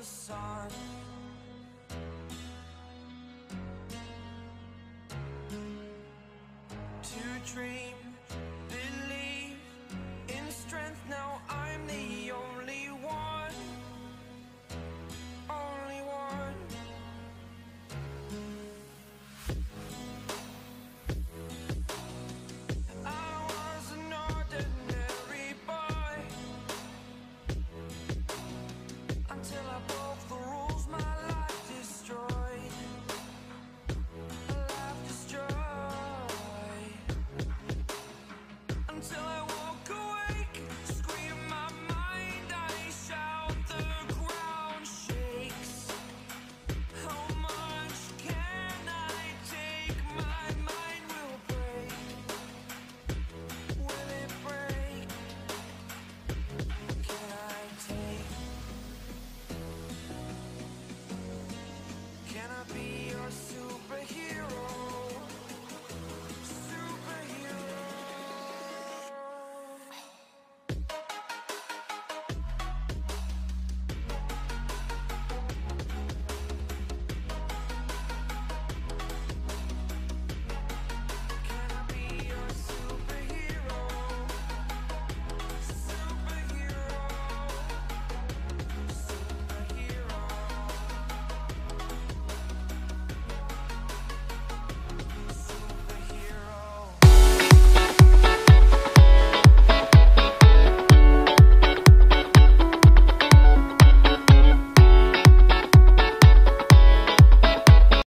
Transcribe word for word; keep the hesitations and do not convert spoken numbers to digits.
the sun. To dream, believe in strength. Now I'm the only one, only one. I was an ordinary boy until I broke the rules. My life destroyed, life destroyed, until I